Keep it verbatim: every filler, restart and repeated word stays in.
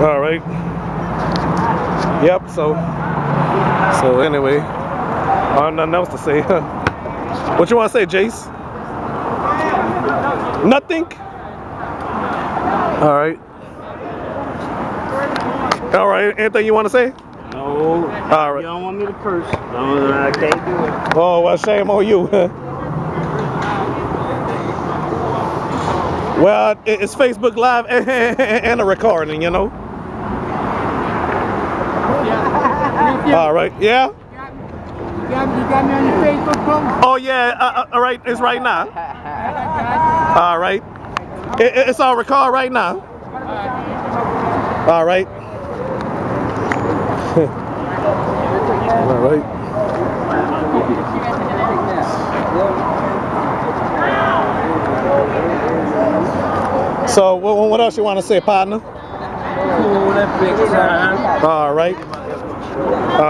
All right. Yep. So. So anyway, I have nothing else to say. What you want to say, Jace? Nothing. All right. All right. Anything you want to say? No. All right. You don't want me to curse? No, I can't do it. Oh, well, shame on you. Well, it's Facebook Live and a recording, you know. All right. Yeah. You got, you got me on your Facebook post? Oh yeah. Uh, uh, all right. It's right now. All right. It, it's all record right now. All right. All right. So, what, what else you want to say, partner? Cool, that big time. All right.